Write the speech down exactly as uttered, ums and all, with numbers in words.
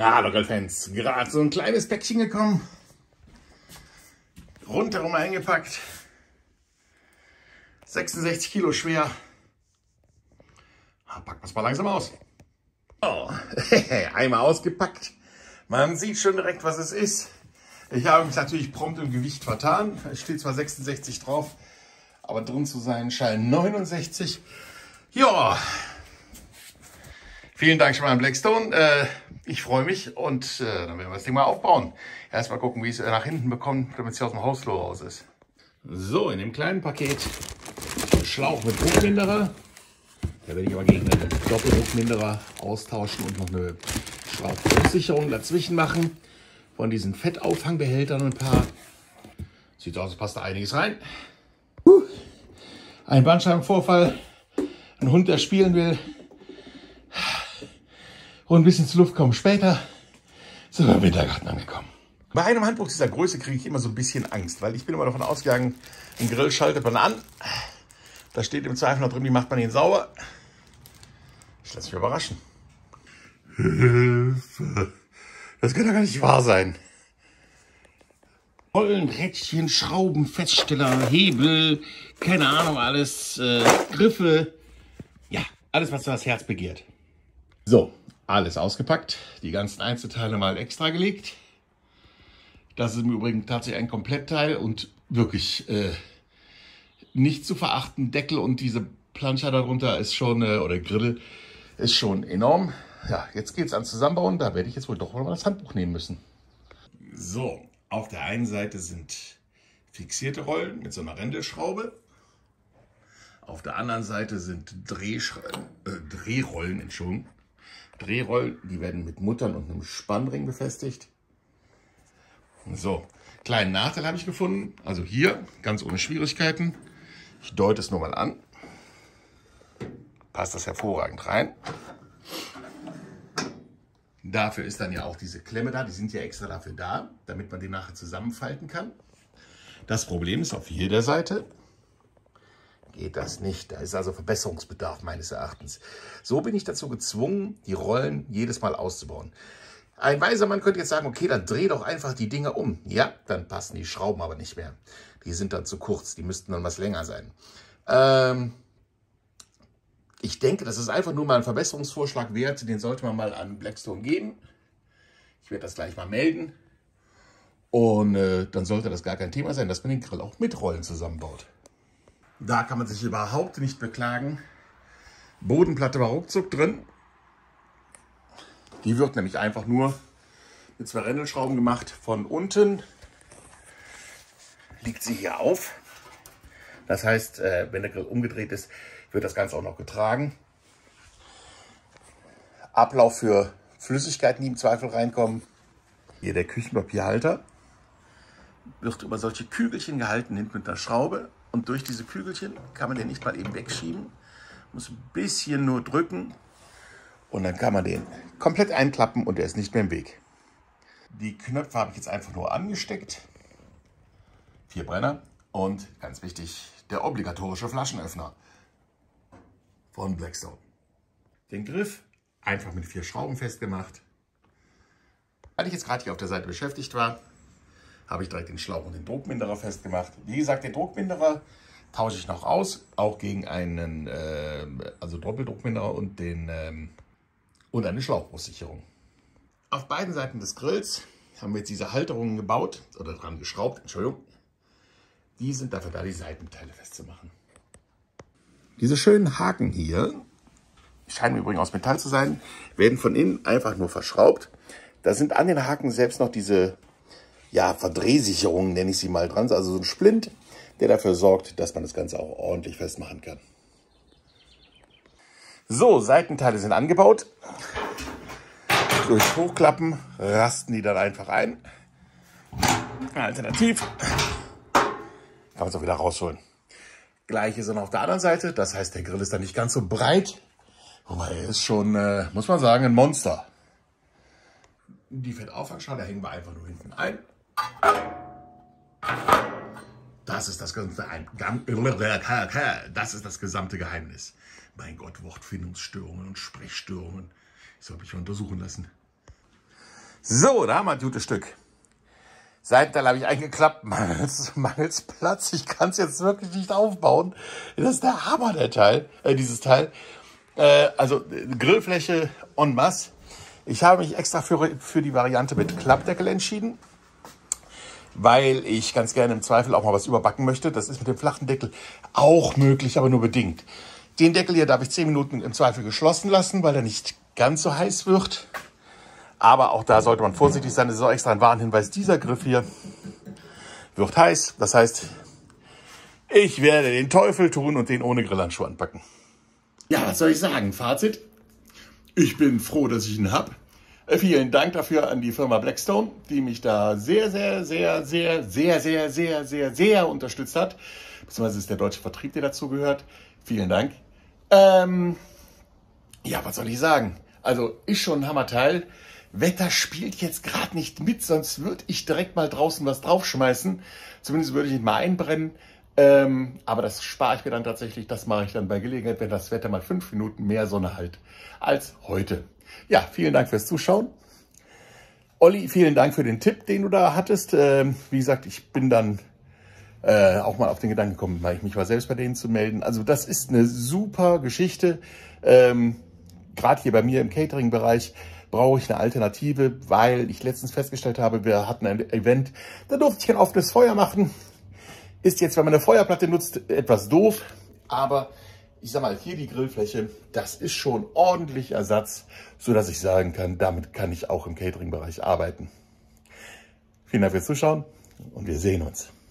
Hallo Grillfans, gerade so ein kleines Päckchen gekommen, rundherum eingepackt, sechsundsechzig Kilo schwer. Packen wir es mal langsam aus. Oh, einmal ausgepackt, man sieht schon direkt, was es ist. Ich habe mich natürlich prompt im Gewicht vertan, es steht zwar sechsundsechzig drauf, aber drin zu sein scheint neunundsechzig. Ja, vielen Dank schon mal an Blackstone. Äh, ich freue mich und äh, dann werden wir das Ding mal aufbauen. Erstmal gucken, wie ich es nach hinten bekomme, damit es hier aus dem Hausflur raus ist. So, in dem kleinen Paket Schlauch mit Druckminderer. Da werde ich aber gegen einen Doppeldruckminderer austauschen und noch eine Schlauchsicherung dazwischen machen. Von diesen Fettauffangbehältern ein paar. Sieht aus, als passt da einiges rein. Uh, ein Bandscheibenvorfall. Ein Hund, der spielen will. Und ein bisschen zur Luft kommen später. Sind wir im Wintergarten angekommen. Bei einem Handbuch dieser Größe kriege ich immer so ein bisschen Angst, weil ich bin immer davon ausgegangen, einen Grill schaltet man an. Da steht im Zweifel noch drin, wie macht man ihn sauber. Ich lasse mich überraschen. Hilfe. Das kann doch gar nicht wahr sein. Rollen, Rädchen, Schrauben, Feststeller, Hebel, keine Ahnung, alles, äh, Griffe. Ja, alles, was das Herz begehrt. So, alles ausgepackt. Die ganzen Einzelteile mal extra gelegt. Das ist im Übrigen tatsächlich ein Komplettteil und wirklich äh, nicht zu verachten. Deckel und diese Planscher darunter ist schon, äh, oder Grill, ist schon enorm. Ja, jetzt geht es ans Zusammenbauen. Da werde ich jetzt wohl doch mal das Handbuch nehmen müssen. So, auf der einen Seite sind fixierte Rollen mit so einer Rändelschraube. Auf der anderen Seite sind Drehsch äh, Drehrollen, Entschuldigung. Drehrollen, die werden mit Muttern und einem Spannring befestigt. So, kleinen Nachteil habe ich gefunden. Also hier, ganz ohne Schwierigkeiten. Ich deute es nur mal an. Passt das hervorragend rein. Dafür ist dann ja auch diese Klemme da. Die sind ja extra dafür da, damit man den nachher zusammenfalten kann. Das Problem ist, auf jeder Seite geht das nicht. Da ist also Verbesserungsbedarf meines Erachtens. So bin ich dazu gezwungen, die Rollen jedes Mal auszubauen. Ein weiser Mann könnte jetzt sagen, okay, dann dreh doch einfach die Dinger um. Ja, dann passen die Schrauben aber nicht mehr. Die sind dann zu kurz, die müssten dann was länger sein. Ähm, ich denke, das ist einfach nur mal ein Verbesserungsvorschlag wert. Den sollte man mal an Blackstone geben. Ich werde das gleich mal melden. Und äh, dann sollte das gar kein Thema sein, dass man den Grill auch mit Rollen zusammenbaut. Da kann man sich überhaupt nicht beklagen. Bodenplatte war ruckzuck drin. Die wird nämlich einfach nur mit zwei Rändelschrauben gemacht. Von unten liegt sie hier auf. Das heißt, wenn der Grill umgedreht ist, wird das Ganze auch noch getragen. Ablauf für Flüssigkeiten, die im Zweifel reinkommen. Hier der Küchenpapierhalter wird über solche Kügelchen gehalten, hinten mit einer Schraube. Und durch diese Kügelchen kann man den nicht mal eben wegschieben. Muss ein bisschen nur drücken. Und dann kann man den komplett einklappen und der ist nicht mehr im Weg. Die Knöpfe habe ich jetzt einfach nur angesteckt. Vier Brenner und ganz wichtig, der obligatorische Flaschenöffner von Blackstone. Den Griff einfach mit vier Schrauben festgemacht. Weil ich jetzt gerade hier auf der Seite beschäftigt war, habe ich direkt den Schlauch und den Druckminderer festgemacht. Wie gesagt, den Druckminderer tausche ich noch aus, auch gegen einen äh, also Doppeldruckminderer und den ähm, und eine Schlauchbruchsicherung. Auf beiden Seiten des Grills haben wir jetzt diese Halterungen gebaut oder dran geschraubt, Entschuldigung. Die sind dafür da, die Seitenteile festzumachen. Diese schönen Haken hier, scheinen übrigens aus Metall zu sein, werden von innen einfach nur verschraubt. Da sind an den Haken selbst noch diese ja, Verdrehsicherungen, nenne ich sie mal dran, also so ein Splint, der dafür sorgt, dass man das Ganze auch ordentlich festmachen kann. So, Seitenteile sind angebaut. Durch Hochklappen rasten die dann einfach ein. Alternativ kann man es auch wieder rausholen. Gleiches dann auf der anderen Seite. Das heißt, der Grill ist dann nicht ganz so breit. Wobei er ist schon, äh, muss man sagen, ein Monster. Die Fettauffangsschale hängen wir einfach nur hinten ein. Das ist das gesamte, das ist das gesamte Geheimnis. Mein Gott, Wortfindungsstörungen und Sprechstörungen. Ich soll mich mal untersuchen lassen. So, da haben wir ein gutes Stück. Seitenteil habe ich eingeklappt, mangels, mangels Platz. Ich kann es jetzt wirklich nicht aufbauen. Das ist der Hammer, der Teil, äh, dieses Teil. Äh, also Grillfläche en masse. Ich habe mich extra für, für die Variante mit Klappdeckel entschieden, weil ich ganz gerne im Zweifel auch mal was überbacken möchte. Das ist mit dem flachen Deckel auch möglich, aber nur bedingt. Den Deckel hier darf ich zehn Minuten im Zweifel geschlossen lassen, weil er nicht ganz so heiß wird. Aber auch da sollte man vorsichtig sein. Das ist auch extra ein Warnhinweis. Dieser Griff hier wird heiß. Das heißt, ich werde den Teufel tun und den ohne Grillhandschuhe anpacken. Ja, was soll ich sagen? Fazit. Ich bin froh, dass ich ihn habe. Vielen Dank dafür an die Firma Blackstone, die mich da sehr, sehr, sehr, sehr, sehr, sehr, sehr, sehr, sehr unterstützt hat. Beziehungsweise ist der deutsche Vertrieb, der dazu gehört. Vielen Dank. Ähm, ja, was soll ich sagen? Also, ist schon ein Hammerteil. Wetter spielt jetzt gerade nicht mit, sonst würde ich direkt mal draußen was draufschmeißen. Zumindest würde ich ihn mal einbrennen. Ähm, aber das spare ich mir dann tatsächlich. Das mache ich dann bei Gelegenheit, wenn das Wetter mal fünf Minuten mehr Sonne hat als heute. Ja, vielen Dank fürs Zuschauen. Olli, vielen Dank für den Tipp, den du da hattest. Ähm, wie gesagt, ich bin dann äh, auch mal auf den Gedanken gekommen, weil ich mich mal selbst bei denen zu melden. Also das ist eine super Geschichte. Ähm, gerade hier bei mir im Catering-Bereich brauche ich eine Alternative, weil ich letztens festgestellt habe, wir hatten ein Event, da durfte ich ein offenes Feuer machen. Ist jetzt, wenn man eine Feuerplatte nutzt, etwas doof, aber ich sag mal, hier die Grillfläche, das ist schon ordentlich Ersatz, sodass ich sagen kann, damit kann ich auch im Catering-Bereich arbeiten. Vielen Dank fürs Zuschauen und wir sehen uns.